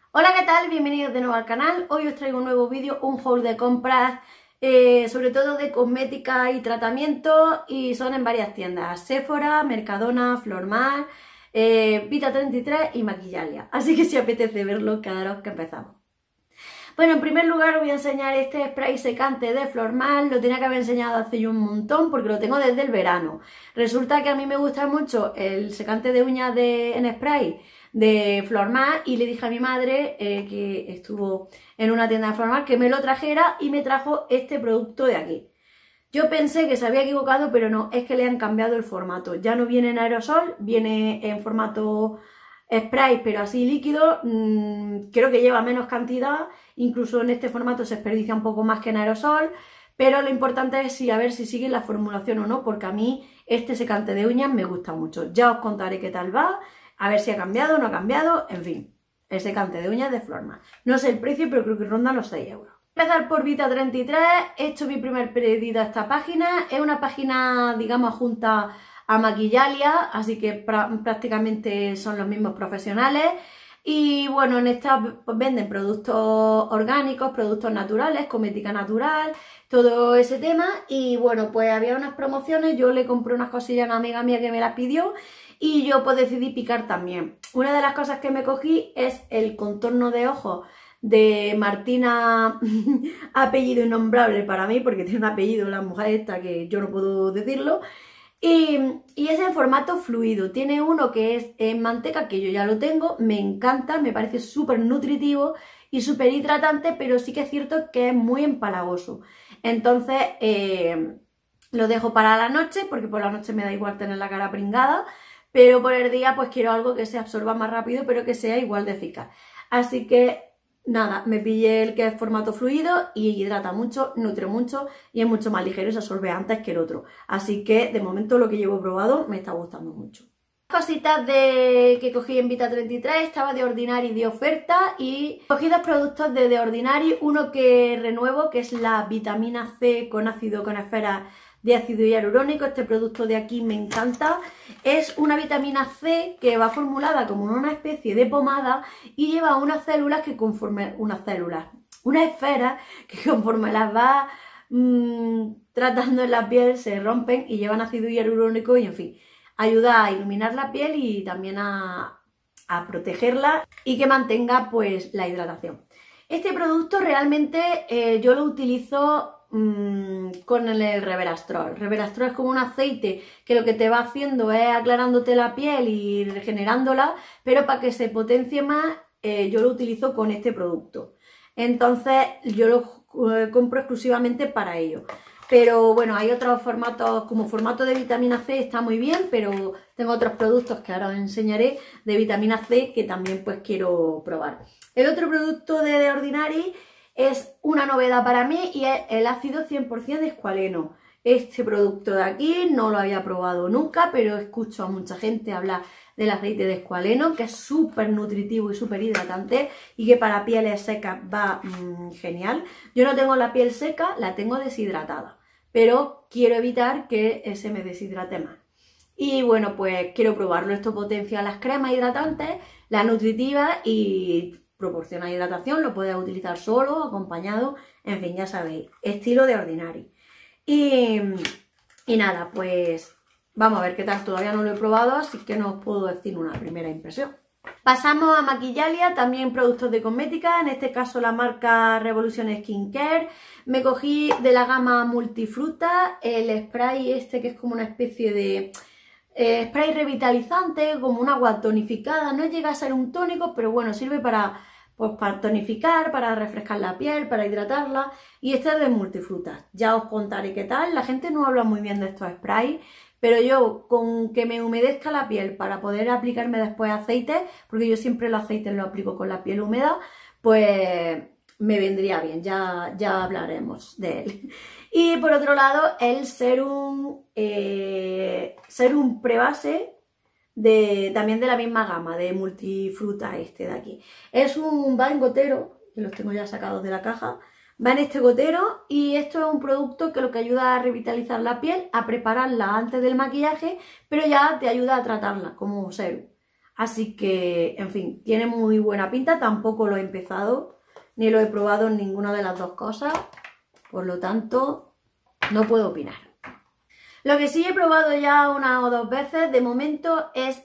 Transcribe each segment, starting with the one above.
Hola, ¿qué tal? Bienvenidos de nuevo al canal. Hoy os traigo un nuevo vídeo, un haul de compras, sobre todo de cosmética y tratamiento, y son en varias tiendas: Sephora, Mercadona, Flormar, Vita33 y Maquillalia. Así que si apetece verlo, quedaros que empezamos. Bueno, en primer lugar os voy a enseñar este spray secante de Flormar. Lo tenía que haber enseñado hace ya un montón porque lo tengo desde el verano. Resulta que a mí me gusta mucho el secante de uñas en spray de Flormar y le dije a mi madre, que estuvo en una tienda de Flormar, que me lo trajera, y me trajo este producto de aquí. Yo pensé que se había equivocado, pero no, es que le han cambiado el formato. Ya no viene en aerosol, viene en formato spray, pero así líquido. Creo que lleva menos cantidad, incluso en este formato se desperdicia un poco más que en aerosol, pero lo importante es a ver si sigue la formulación o no, porque a mí este secante de uñas me gusta mucho. Ya os contaré qué tal va, a ver si ha cambiado o no ha cambiado, en fin, el secante de uñas de Flormar. No sé el precio, pero creo que ronda los 6 euros. Voy a empezar por Vita33, he hecho mi primer pedido a esta página. Es una página, digamos, junta a Maquillalia, así que prácticamente son los mismos profesionales. Y bueno, en esta venden productos orgánicos, productos naturales, cosmética natural, todo ese tema. Y bueno, pues había unas promociones, yo le compré unas cosillas a una amiga mía que me las pidió y yo pues decidí picar también. Una de las cosas que me cogí es el contorno de ojos de Martina, apellido innombrable para mí porque tiene un apellido la mujer esta que yo no puedo decirlo. Y es en formato fluido. Tiene uno que es en manteca, que yo ya lo tengo, me encanta, me parece súper nutritivo y súper hidratante, pero sí que es cierto que es muy empalagoso. Entonces lo dejo para la noche, porque por la noche me da igual tener la cara pringada, pero por el día pues quiero algo que se absorba más rápido, pero que sea igual de eficaz. Así que nada, me pillé el que es formato fluido y hidrata mucho, nutre mucho y es mucho más ligero y se absorbe antes que el otro. Así que de momento lo que llevo probado me está gustando mucho. Cositas que cogí en Vita33, estaba de Ordinary de oferta y cogí dos productos de The Ordinary, uno que renuevo, que es la vitamina C con ácido con esferas de ácido hialurónico. Este producto de aquí me encanta. Es una vitamina C que va formulada como una especie de pomada y lleva unas células que conforme una esfera que conforme las va tratando en la piel se rompen y llevan ácido hialurónico y en fin, ayuda a iluminar la piel y también a protegerla y que mantenga pues la hidratación. Este producto realmente yo lo utilizo con el Reverastrol. Reverastrol es como un aceite que lo que te va haciendo es aclarándote la piel y regenerándola, pero para que se potencie más, yo lo utilizo con este producto. Entonces yo lo compro exclusivamente para ello. Pero bueno, hay otros formatos, como formato de vitamina C está muy bien, pero tengo otros productos que ahora os enseñaré de vitamina C que también pues quiero probar. El otro producto de The Ordinary es una novedad para mí y es el ácido 100% de escualeno. Este producto de aquí no lo había probado nunca, pero escucho a mucha gente hablar del aceite de escualeno, que es súper nutritivo y súper hidratante y que para pieles secas va genial. Yo no tengo la piel seca, la tengo deshidratada, pero quiero evitar que se me deshidrate más. Y bueno, pues quiero probarlo. Esto potencia las cremas hidratantes, las nutritivas y proporciona hidratación. Lo puedes utilizar solo, acompañado, en fin, ya sabéis, estilo de Ordinary. Y nada, pues vamos a ver qué tal. Todavía no lo he probado, así que no os puedo decir una primera impresión. Pasamos a Maquillalia, también productos de cosmética, en este caso la marca Revolution Skincare. Me cogí de la gama Multifruta el spray este que es como una especie de spray revitalizante, como un agua tonificada. No llega a ser un tónico, pero bueno, sirve pues, para tonificar, para refrescar la piel, para hidratarla. Y este es de Multifruta. Ya os contaré qué tal. La gente no habla muy bien de estos sprays, pero yo con que me humedezca la piel para poder aplicarme después aceite, porque yo siempre los aceites los aplico con la piel húmeda, pues me vendría bien, ya hablaremos de él. Y por otro lado, el serum prebase también de la misma gama, de Multifruta este de aquí. Va en gotero, que los tengo ya sacados de la caja. Va en este gotero y esto es un producto que lo que ayuda a revitalizar la piel, a prepararla antes del maquillaje, pero ya te ayuda a tratarla como serum. Así que, en fin, tiene muy buena pinta. Tampoco lo he empezado, ni lo he probado en ninguna de las dos cosas. Por lo tanto, no puedo opinar. Lo que sí he probado ya una o dos veces, de momento, es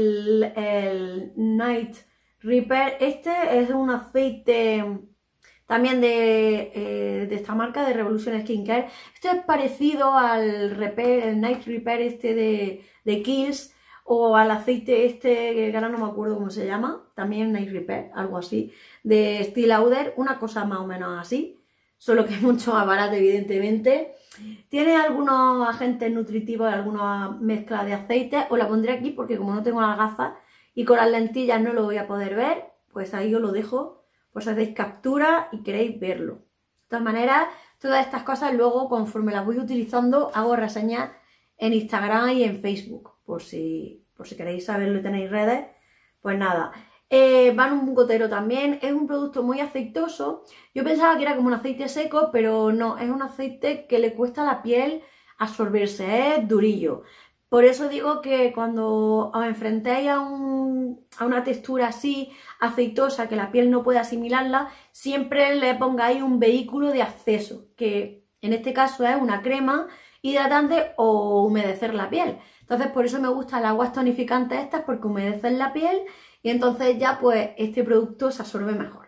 el Night Repair. Este es un aceite también de esta marca, de Revolution Skincare. Este es parecido al Repair, el Night Repair este de Kiehl's, o al aceite este, que ahora no me acuerdo cómo se llama, también Night Repair, algo así, de Estée Lauder, una cosa más o menos así, solo que es mucho más barato, evidentemente. Tiene algunos agentes nutritivos, alguna mezcla de aceites. Os la pondré aquí porque como no tengo las gafas y con las lentillas no lo voy a poder ver, pues ahí os lo dejo, pues hacéis captura y queréis verlo. De todas maneras, todas estas cosas luego, conforme las voy utilizando, hago reseñas en Instagram y en Facebook, por si queréis saberlo y tenéis redes, pues nada. Va en un gotero también, es un producto muy aceitoso. Yo pensaba que era como un aceite seco, pero no, es un aceite que le cuesta a la piel absorberse, es durillo. Por eso digo que cuando os enfrentéis a una textura así aceitosa, que la piel no puede asimilarla, siempre le pongáis un vehículo de acceso, que en este caso es una crema hidratante o humedecer la piel. Entonces por eso me gustan las aguas tonificantes estas, porque humedecen la piel y entonces ya pues este producto se absorbe mejor.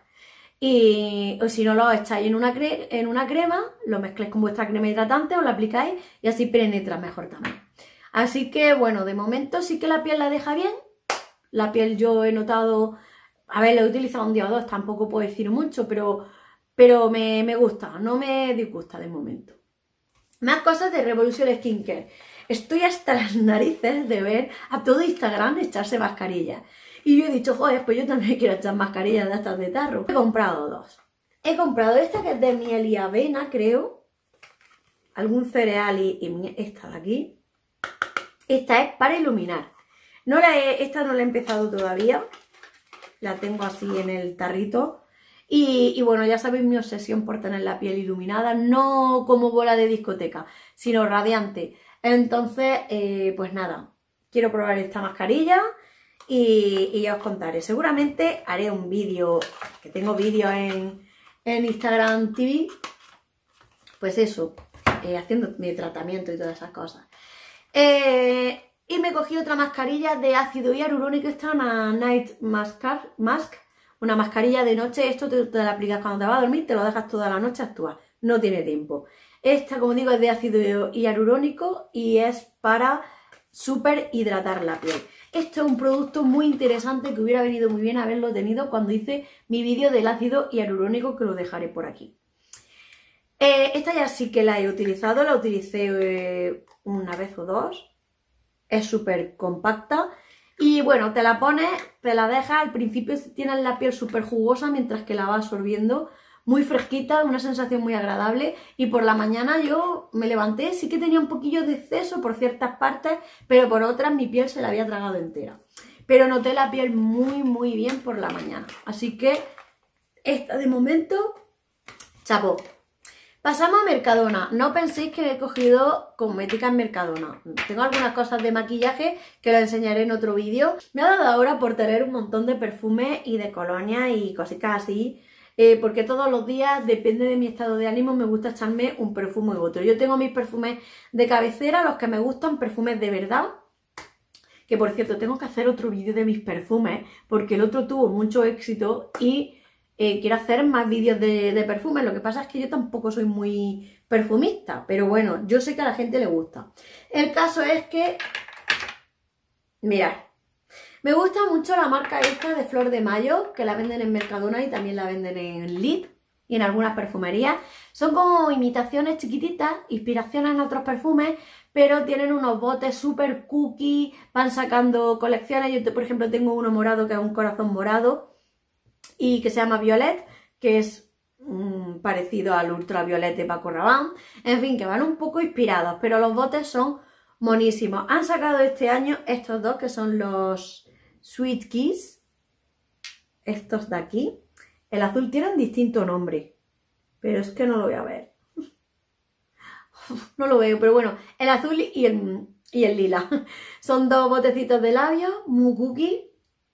Y o si no lo echáis en una crema, lo mezcláis con vuestra crema hidratante o lo aplicáis y así penetra mejor también. Así que bueno, de momento sí que la piel la deja bien. La piel yo he notado, a ver, lo he utilizado un día o dos, tampoco puedo decir mucho, pero me gusta, no me disgusta de momento. Más cosas de Revolution Skincare. Estoy hasta las narices de ver a todo Instagram echarse mascarillas. Y yo he dicho, joder, pues yo también quiero echar mascarillas de estas de tarro. He comprado dos. He comprado esta que es de miel y avena, creo. Algún cereal y esta de aquí. Esta es para iluminar. Esta no la he empezado todavía. La tengo así en el tarrito. Y bueno, ya sabéis mi obsesión por tener la piel iluminada. No como bola de discoteca, sino radiante. Entonces, pues nada. Quiero probar esta mascarilla. Y ya os contaré. Seguramente haré un vídeo, que tengo vídeos en Instagram TV, pues eso, haciendo mi tratamiento y todas esas cosas. Y me cogí otra mascarilla de ácido hialurónico. Esta es una Night Mask, una mascarilla de noche. Esto te la aplicas cuando te vas a dormir, te lo dejas toda la noche, actúa, no tiene tiempo. Esta, como digo, es de ácido hialurónico y es para súper hidratar la piel. Esto es un producto muy interesante que hubiera venido muy bien haberlo tenido cuando hice mi vídeo del ácido hialurónico, que lo dejaré por aquí. Esta ya sí que la he utilizado, la utilicé una vez o dos. Es súper compacta y bueno, te la pones, te la dejas, al principio tienes la piel súper jugosa mientras que la vas absorbiendo, muy fresquita, una sensación muy agradable. Y por la mañana yo me levanté, sí que tenía un poquillo de exceso por ciertas partes, pero por otras mi piel se la había tragado entera. Pero noté la piel muy muy bien por la mañana, así que esta de momento, chapó. Pasamos a Mercadona. No penséis que he cogido cosmética en Mercadona. Tengo algunas cosas de maquillaje que lo enseñaré en otro vídeo. Me ha dado ahora por tener un montón de perfumes y de colonia y cositas así, porque todos los días, depende de mi estado de ánimo, me gusta echarme un perfume u otro. Yo tengo mis perfumes de cabecera, los que me gustan, perfumes de verdad. Que por cierto, tengo que hacer otro vídeo de mis perfumes, porque el otro tuvo mucho éxito y quiero hacer más vídeos de perfumes. Lo que pasa es que yo tampoco soy muy perfumista, pero bueno, yo sé que a la gente le gusta. El caso es que, mirad, me gusta mucho la marca esta de Flor de Mayo, que la venden en Mercadona y también la venden en Lidl y en algunas perfumerías. Son como imitaciones chiquititas, inspiraciones en otros perfumes, pero tienen unos botes súper cookie, van sacando colecciones. Yo, por ejemplo, tengo uno morado que es un corazón morado y que se llama Violet, que es parecido al Ultraviolet de Paco Rabanne. En fin, que van un poco inspirados, pero los botes son monísimos. Han sacado este año estos dos, que son los Sweet Kiss, estos de aquí. El azul tiene un distinto nombre, pero es que no lo voy a ver. No lo veo, pero bueno, el azul y el lila. Son dos botecitos de labios, muy cookie.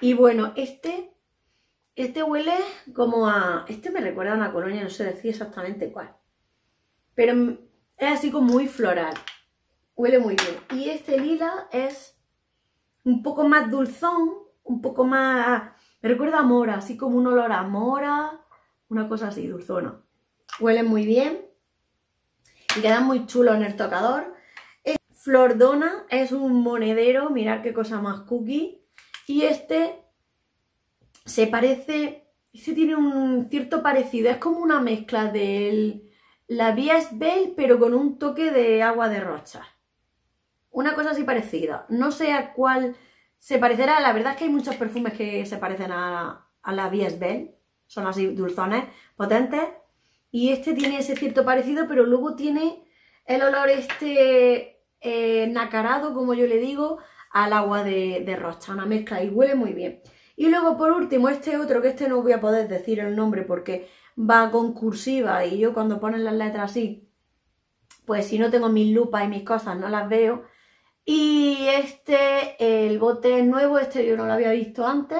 Y bueno, este huele como a... Este me recuerda a una colonia, no sé decir exactamente cuál. Pero es así como muy floral. Huele muy bien. Y este lila es un poco más dulzón, un poco más... Me recuerda a mora, así como un olor a mora, una cosa así, dulzona. Huele muy bien y queda muy chulo en el tocador. Flordona es un monedero, mirad qué cosa más cookie. Y este se parece, este tiene un cierto parecido, es como una mezcla de la Bies Belle pero con un toque de agua de rocha. Una cosa así parecida, no sé a cuál se parecerá, la verdad es que hay muchos perfumes que se parecen a la Bies Belle, son así dulzones, potentes, y este tiene ese cierto parecido, pero luego tiene el olor nacarado, como yo le digo, al agua de rocha, una mezcla y huele muy bien. Y luego por último este otro, que este no voy a poder decir el nombre porque va con cursiva y yo cuando ponen las letras así, pues si no tengo mis lupas y mis cosas no las veo. Y el bote es nuevo, este yo no lo había visto antes.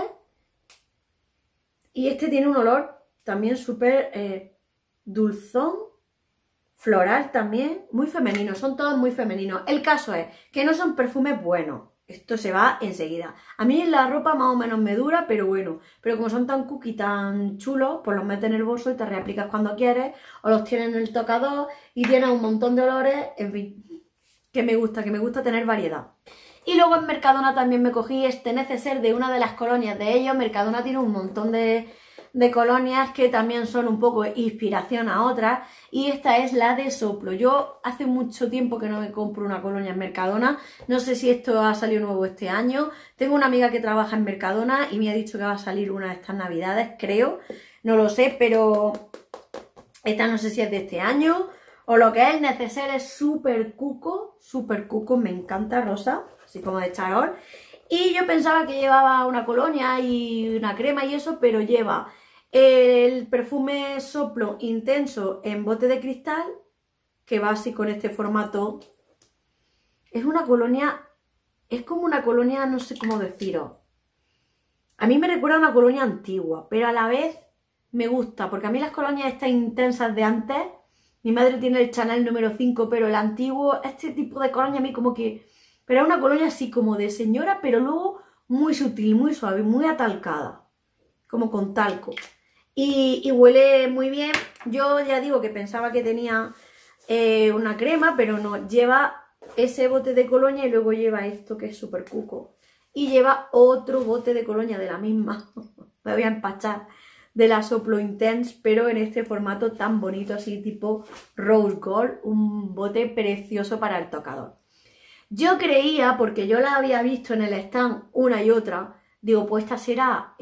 Y este tiene un olor también súper dulzón, floral también, muy femenino, son todos muy femeninos. El caso es que no son perfumes buenos, esto se va enseguida. A mí la ropa más o menos me dura, pero bueno, pero como son tan cookie, tan chulos, pues los metes en el bolso y te reaplicas cuando quieres, o los tienes en el tocador y tienes un montón de olores, en fin, que me gusta tener variedad. Y luego en Mercadona también me cogí este neceser de una de las colonias de ellos. Mercadona tiene un montón de colonias que también son un poco inspiración a otras, y esta es la de Soplo. Yo hace mucho tiempo que no me compro una colonia en Mercadona, no sé si esto ha salido nuevo este año. Tengo una amiga que trabaja en Mercadona y me ha dicho que va a salir una de estas navidades, creo, no lo sé, pero esta no sé si es de este año o lo que es. El neceser es súper cuco, me encanta, rosa, así como de charol. Y yo pensaba que llevaba una colonia y una crema y eso, pero lleva el perfume Soplo intenso en bote de cristal, que va así con este formato. Es una colonia, es como una colonia, no sé cómo deciros. A mí me recuerda a una colonia antigua, pero a la vez me gusta, porque a mí las colonias estas intensas de antes, mi madre tiene el Chanel número 5, pero el antiguo, este tipo de colonia a mí como que... Pero es una colonia así como de señora, pero luego muy sutil, muy suave, muy atalcada, como con talco. Y huele muy bien. Yo ya digo que pensaba que tenía una crema, pero no. Lleva ese bote de colonia y luego lleva esto que es súper cuco. Y lleva otro bote de colonia de la misma. Me voy a empachar, de la Soplo Intense, pero en este formato tan bonito, así tipo Rose Gold. Un bote precioso para el tocador. Yo creía, porque yo la había visto en el stand una y otra, digo, pues esta será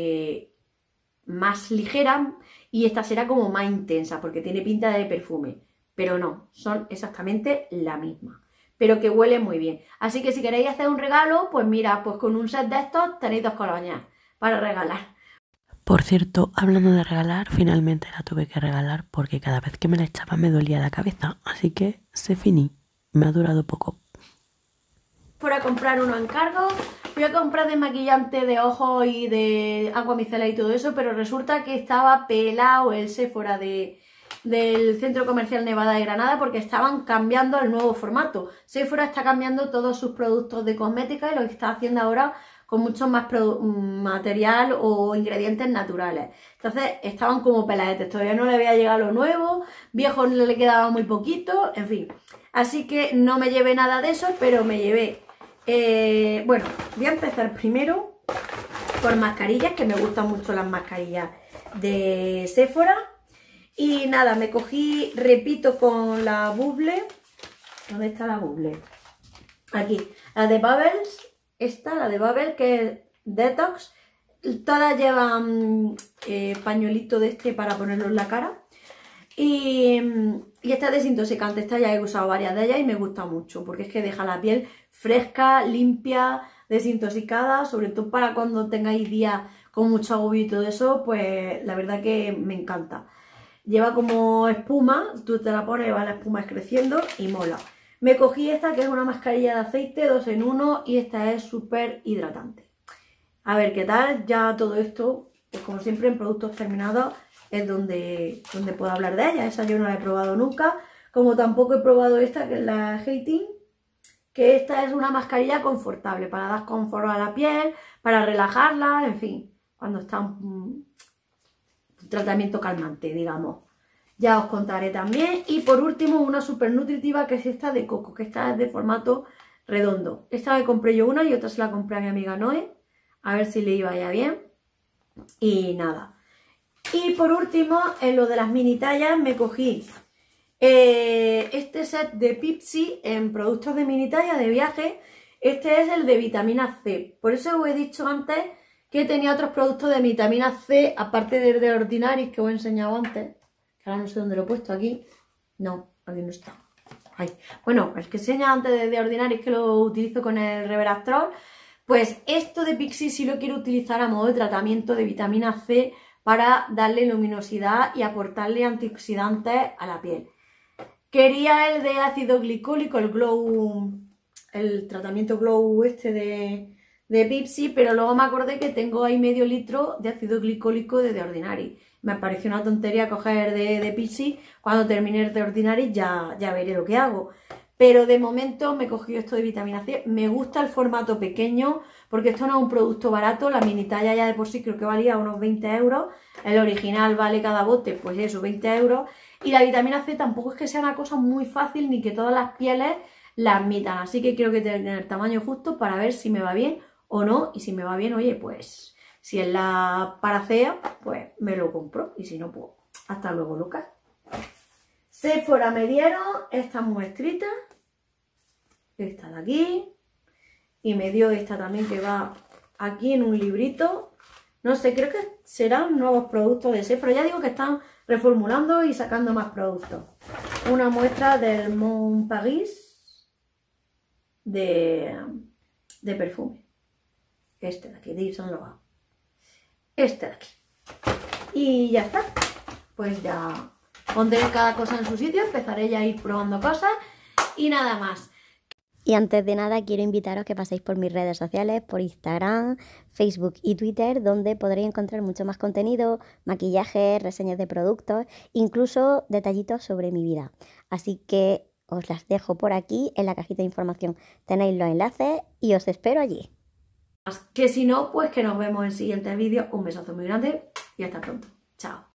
más ligera y esta será como más intensa, porque tiene pinta de perfume. Pero no, son exactamente la misma, pero que huele muy bien. Así que si queréis hacer un regalo, pues mira, pues con un set de estos tenéis 2 colonias para regalar. Por cierto, hablando de regalar, finalmente la tuve que regalar porque cada vez que me la echaba me dolía la cabeza, así que se finí, me ha durado poco. Fuera a comprar uno en cargo, fui a comprar desmaquillante de ojos y de agua micelar y todo eso, pero resulta que estaba pelado el Sephora del Centro Comercial Nevada de Granada, porque estaban cambiando el nuevo formato. Sephora está cambiando todos sus productos de cosmética y lo que está haciendo ahora con mucho más material o ingredientes naturales. Entonces estaban como peladetes, todavía no le había llegado lo nuevo, viejo le quedaba muy poquito, en fin. Así que no me llevé nada de eso, pero me llevé... bueno, voy a empezar primero por mascarillas, que me gustan mucho las mascarillas de Sephora. Y nada, me cogí, repito, con la Bubble. ¿Dónde está la Bubble? Aquí, la de Bubbles. Esta, la de Bubble, que es Detox. Todas llevan pañuelito de este para ponerlo en la cara. Y esta es desintoxicante, esta ya he usado varias de ellas y me gusta mucho, porque es que deja la piel fresca, limpia, desintoxicada, sobre todo para cuando tengáis días con mucho agobio y todo eso, pues la verdad que me encanta. Lleva como espuma, tú te la pones, va la espuma creciendo y mola. Me cogí esta que es una mascarilla de aceite 2 en 1 y esta es súper hidratante. A ver qué tal. Ya todo esto, pues como siempre en productos terminados es donde puedo hablar de ella. Esa yo no la he probado nunca, como tampoco he probado esta, que es la Hating, que esta es una mascarilla confortable para dar confort a la piel, para relajarla, en fin, cuando está un tratamiento calmante, digamos. Ya os contaré también. Y por último, una súper nutritiva, que es esta de coco, que esta es de formato redondo. Esta me compré yo una y otra se la compré a mi amiga Noé, a ver si le iba ya bien. Y nada. Y por último, en lo de las mini tallas, me cogí este set de Pipsi en productos de mini talla de viaje. Este es el de vitamina C. Por eso os he dicho antes que tenía otros productos de vitamina C, aparte del de Ordinaris que os he enseñado antes. Ahora no sé dónde lo he puesto, aquí. No, aquí no está. Ay. Bueno, el que enseña antes de Ordinaris, que lo utilizo con el Reverastrol. Pues esto de Pixi sí lo quiero utilizar a modo de tratamiento de vitamina C para darle luminosidad y aportarle antioxidantes a la piel. Quería el de ácido glicólico, el Glow, el tratamiento Glow este de Pipsi, pero luego me acordé que tengo ahí medio litro de ácido glicólico de Ordinary. Me pareció una tontería coger de Pipsi. Cuando termine el de Ordinary ya veré lo que hago. Pero de momento me he cogido esto de vitamina C. Me gusta el formato pequeño porque esto no es un producto barato. La mini talla ya de por sí creo que valía unos 20 euros. El original vale cada bote, pues eso, 20 euros. Y la vitamina C tampoco es que sea una cosa muy fácil ni que todas las pieles la admitan. Así que creo que tener el tamaño justo para ver si me va bien o no. Y si me va bien, oye, pues si es la paracea, pues me lo compro. Y si no, pues hasta luego, Lucas. Sephora me dieron estas muestritas, esta de aquí, y me dio esta también que va aquí en un librito. No sé, creo que serán nuevos productos de Sephora. Ya digo que están reformulando y sacando más productos. Una muestra del Mon Paris de perfume. Este de aquí, de Yves Saint Laurent. Este de aquí. Y ya está. Pues ya pondré cada cosa en su sitio, empezaré ya a ir probando cosas y nada más. Y antes de nada quiero invitaros a que paséis por mis redes sociales, por Instagram, Facebook y Twitter, donde podréis encontrar mucho más contenido, maquillaje, reseñas de productos, incluso detallitos sobre mi vida. Así que os las dejo por aquí en la cajita de información. Tenéis los enlaces y os espero allí. Que si no, pues que nos vemos en siguientes vídeos. Un besazo muy grande y hasta pronto. Chao.